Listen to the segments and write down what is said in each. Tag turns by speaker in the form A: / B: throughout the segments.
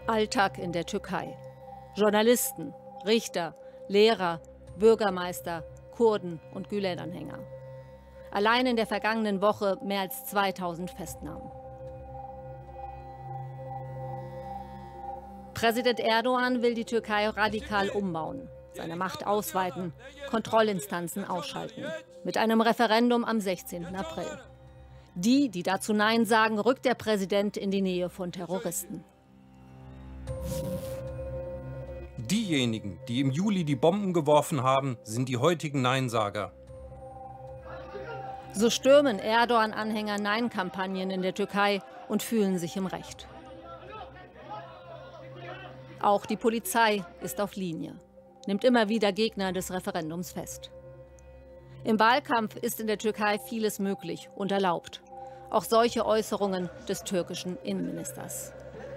A: Alltag in der Türkei. Journalisten, Richter, Lehrer, Bürgermeister, Kurden und Gülen-Anhänger. Allein in der vergangenen Woche mehr als 2000 Festnahmen. Präsident Erdogan will die Türkei radikal umbauen, seine Macht ausweiten, Kontrollinstanzen ausschalten. Mit einem Referendum am 16. April. Die dazu Nein sagen, rückt der Präsident in die Nähe von Terroristen.
B: Diejenigen, die im Juli die Bomben geworfen haben, sind die heutigen Neinsager.
A: So stürmen Erdogan-Anhänger Nein-Kampagnen in der Türkei und fühlen sich im Recht. Auch die Polizei ist auf Linie, nimmt immer wieder Gegner des Referendums fest. Im Wahlkampf ist in der Türkei vieles möglich und erlaubt. Auch solche Äußerungen des türkischen Innenministers.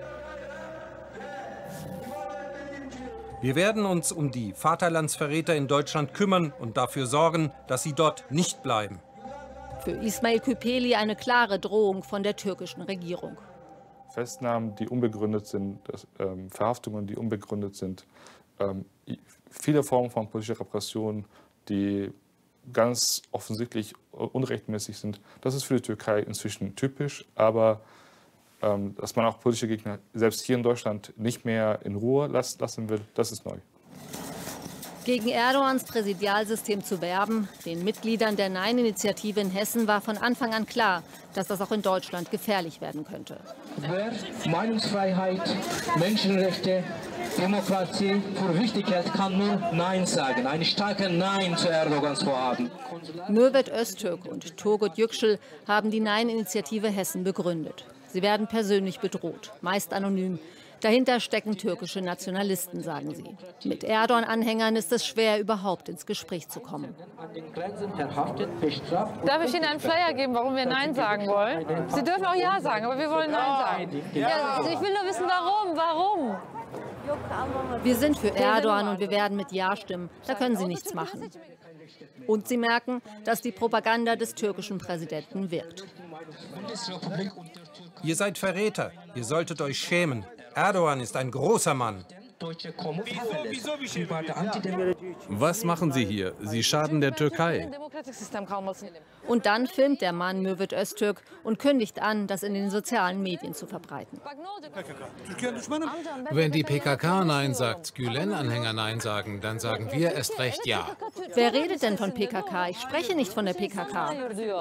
B: Wir werden uns um die Vaterlandsverräter in Deutschland kümmern und dafür sorgen, dass sie dort nicht bleiben.
A: Für Ismail Küpeli eine klare Drohung von der türkischen Regierung.
C: Festnahmen, die unbegründet sind, Verhaftungen, die unbegründet sind, viele Formen von politischer Repression, die ganz offensichtlich unrechtmäßig sind. Das ist für die Türkei inzwischen typisch, aber dass man auch politische Gegner selbst hier in Deutschland nicht mehr in Ruhe lassen will, das ist neu.
A: Gegen Erdogans Präsidialsystem zu werben, den Mitgliedern der Nein-Initiative in Hessen war von Anfang an klar, dass das auch in Deutschland gefährlich werden könnte.
D: Wer Meinungsfreiheit, Menschenrechte, Demokratie für wichtig hält, kann nur Nein sagen. Ein starkes Nein zu Erdogans Vorhaben.
A: Mürvet Öztürk und Turgut Yüksel haben die Nein-Initiative Hessen begründet. Sie werden persönlich bedroht, meist anonym. Dahinter stecken türkische Nationalisten, sagen sie. Mit Erdogan-Anhängern ist es schwer, überhaupt ins Gespräch zu kommen.
E: Darf ich Ihnen einen Flyer geben, warum wir Nein sagen wollen? Sie dürfen auch Ja sagen, aber wir wollen Nein sagen. Ja, also ich will nur wissen, warum?
A: Wir sind für Erdogan und wir werden mit Ja stimmen. Da können Sie nichts machen. Und sie merken, dass die Propaganda des türkischen Präsidenten wirkt.
B: Ihr seid Verräter, ihr solltet euch schämen. Erdogan ist ein großer Mann.
F: Was machen Sie hier? Sie schaden der Türkei.
A: Und dann filmt der Mann Mürvet Öztürk und kündigt an, das in den sozialen Medien zu verbreiten.
G: Wenn die PKK Nein sagt, Gülen-Anhänger Nein sagen, dann sagen wir erst recht Ja.
A: Wer redet denn von PKK? Ich spreche nicht von der PKK.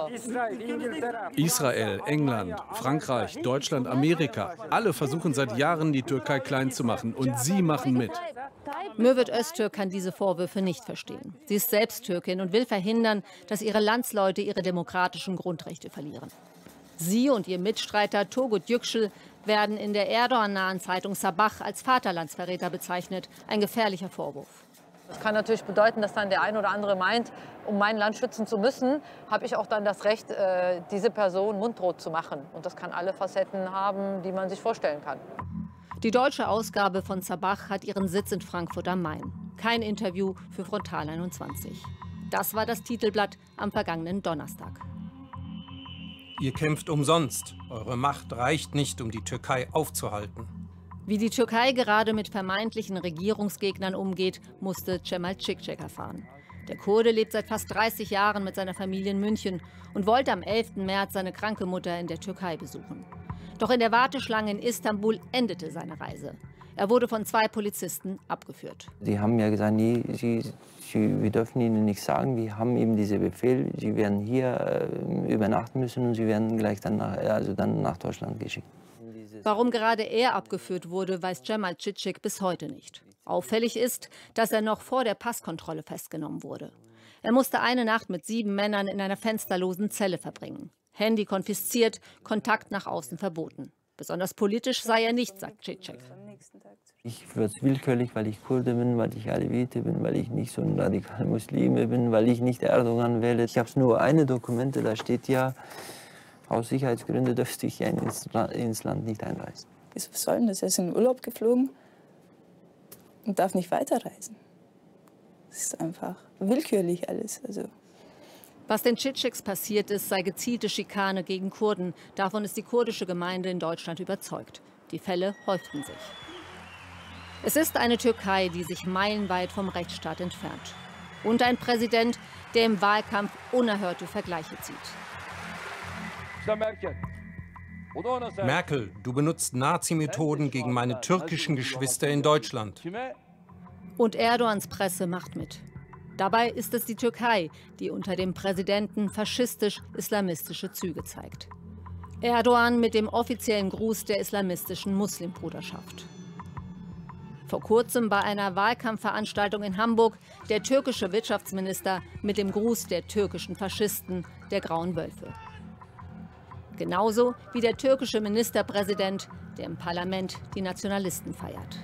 F: Israel, England, Frankreich, Deutschland, Amerika. Alle versuchen seit Jahren, die Türkei klein zu machen. Und sie machen mit.
A: Mürvet Öztürk kann diese Vorwürfe nicht verstehen. Sie ist selbst Türkin und will verhindern, dass ihre Landsleute ihre demokratischen Grundrechte verlieren. Sie und ihr Mitstreiter Turgut Yüksel werden in der Erdogan-nahen Zeitung Sabah als Vaterlandsverräter bezeichnet. Ein gefährlicher Vorwurf.
E: Das kann natürlich bedeuten, dass dann der ein oder andere meint, um mein Land schützen zu müssen, habe ich auch dann das Recht, diese Person mundtot zu machen. Und das kann alle Facetten haben, die man sich vorstellen kann.
A: Die deutsche Ausgabe von Sabah hat ihren Sitz in Frankfurt am Main. Kein Interview für Frontal 21. Das war das Titelblatt am vergangenen Donnerstag.
B: Ihr kämpft umsonst. Eure Macht reicht nicht, um die Türkei aufzuhalten.
A: Wie die Türkei gerade mit vermeintlichen Regierungsgegnern umgeht, musste Cemal Cikcek erfahren. Der Kurde lebt seit fast 30 Jahren mit seiner Familie in München und wollte am 11. März seine kranke Mutter in der Türkei besuchen. Doch in der Warteschlange in Istanbul endete seine Reise. Er wurde von 2 Polizisten abgeführt.
H: Die haben ja gesagt, nee, wir dürfen Ihnen nichts sagen. Wir haben eben diesen Befehl, Sie werden hier übernachten müssen und Sie werden gleich dann nach Deutschland geschickt.
A: Warum gerade er abgeführt wurde, weiß Cemal Cikcek bis heute nicht. Auffällig ist, dass er noch vor der Passkontrolle festgenommen wurde. Er musste eine Nacht mit 7 Männern in einer fensterlosen Zelle verbringen. Handy konfisziert, Kontakt nach außen verboten. Besonders politisch sei er nicht, sagt Cikcek.
H: Ich würde es willkürlich, weil ich Kurde bin, weil ich Alevite bin, weil ich nicht so ein radikaler Muslime bin, weil ich nicht Erdogan wähle. Ich habe nur eine Dokumente, da steht ja, aus Sicherheitsgründen dürfte ich ins Land nicht einreisen.
I: Was soll denn das? Er ist in den Urlaub geflogen und darf nicht weiterreisen. Das ist einfach willkürlich alles.
A: Was den Cikceks passiert ist, sei gezielte Schikane gegen Kurden. Davon ist die kurdische Gemeinde in Deutschland überzeugt. Die Fälle häuften sich. Es ist eine Türkei, die sich meilenweit vom Rechtsstaat entfernt. Und ein Präsident, der im Wahlkampf unerhörte Vergleiche zieht.
B: Merkel, du benutzt Nazi-Methoden gegen meine türkischen Geschwister in Deutschland.
A: Und Erdogans Presse macht mit. Dabei ist es die Türkei, die unter dem Präsidenten faschistisch-islamistische Züge zeigt. Erdogan mit dem offiziellen Gruß der islamistischen Muslimbruderschaft. Vor kurzem bei einer Wahlkampfveranstaltung in Hamburg der türkische Wirtschaftsminister mit dem Gruß der türkischen Faschisten, der Grauen Wölfe. Genauso wie der türkische Ministerpräsident, der im Parlament die Nationalisten feiert.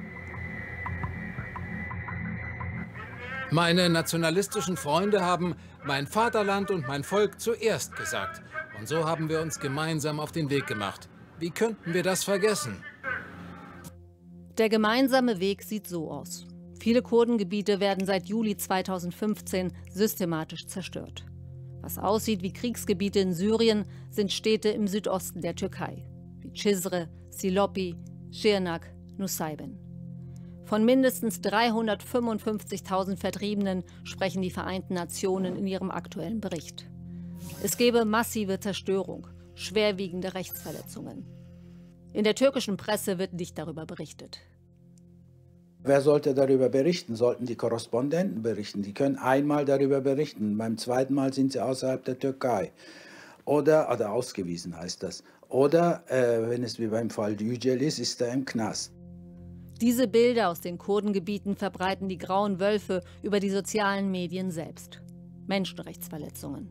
G: Meine nationalistischen Freunde haben mein Vaterland und mein Volk zuerst gesagt. Und so haben wir uns gemeinsam auf den Weg gemacht. Wie könnten wir das vergessen?
A: Der gemeinsame Weg sieht so aus. Viele Kurdengebiete werden seit Juli 2015 systematisch zerstört. Was aussieht wie Kriegsgebiete in Syrien, sind Städte im Südosten der Türkei, wie Cizre, Silopi, Şırnak, Nusaybin. Von mindestens 355.000 Vertriebenen sprechen die Vereinten Nationen in ihrem aktuellen Bericht. Es gebe massive Zerstörung, schwerwiegende Rechtsverletzungen. In der türkischen Presse wird nicht darüber berichtet.
J: Wer sollte darüber berichten? Sollten die Korrespondenten berichten? Die können einmal darüber berichten. Beim zweiten Mal sind sie außerhalb der Türkei. Oder ausgewiesen heißt das. Oder, wenn es wie beim Fall Yücel ist, ist er im Knast.
A: Diese Bilder aus den Kurdengebieten verbreiten die Grauen Wölfe über die sozialen Medien selbst. Menschenrechtsverletzungen.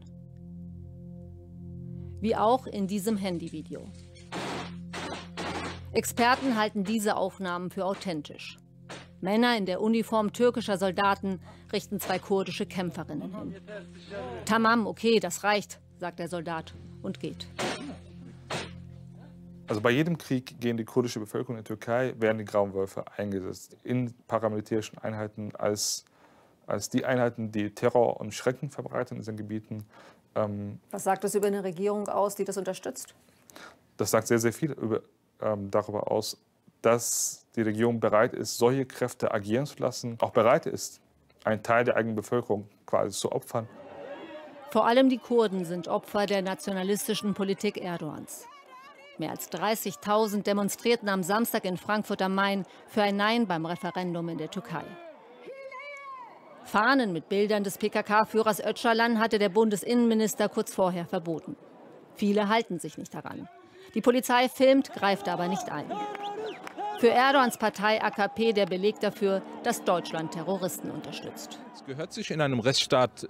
A: Wie auch in diesem Handyvideo. Experten halten diese Aufnahmen für authentisch. Männer in der Uniform türkischer Soldaten richten zwei kurdische Kämpferinnen hin. Tamam, okay, das reicht, sagt der Soldat und geht.
C: Also bei jedem Krieg gegen die kurdische Bevölkerung in der Türkei werden die Grauen Wölfe eingesetzt. In paramilitärischen Einheiten als die Einheiten, die Terror und Schrecken verbreiten in diesen Gebieten.
A: Was sagt das über eine Regierung aus, die das unterstützt?
C: Das sagt sehr, sehr viel darüber aus, dass die Regierung bereit ist, solche Kräfte agieren zu lassen, auch bereit ist, einen Teil der eigenen Bevölkerung quasi zu opfern.
A: Vor allem die Kurden sind Opfer der nationalistischen Politik Erdogans. Mehr als 30.000 demonstrierten am Samstag in Frankfurt am Main für ein Nein beim Referendum in der Türkei. Fahnen mit Bildern des PKK-Führers Öcalan hatte der Bundesinnenminister kurz vorher verboten. Viele halten sich nicht daran. Die Polizei filmt, greift aber nicht ein. Für Erdogans Partei AKP der Beleg dafür, dass Deutschland Terroristen unterstützt.
K: Es gehört sich in einem Rechtsstaat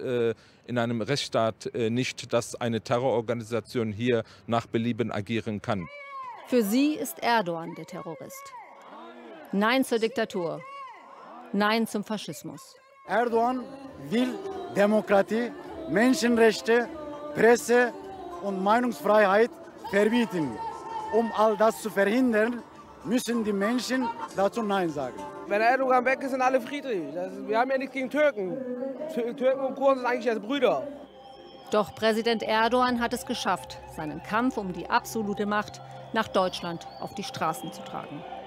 K: nicht, dass eine Terrororganisation hier nach Belieben agieren kann.
A: Für sie ist Erdogan der Terrorist. Nein zur Diktatur. Nein zum Faschismus.
L: Erdogan will Demokratie, Menschenrechte, Presse und Meinungsfreiheit verbieten. Um all das zu verhindern, müssen die Menschen dazu Nein sagen.
M: Wenn Erdogan weg ist, sind alle friedlich. Wir haben ja nichts gegen Türken. Türken und Kurden sind eigentlich als Brüder.
A: Doch Präsident Erdogan hat es geschafft, seinen Kampf um die absolute Macht nach Deutschland auf die Straßen zu tragen.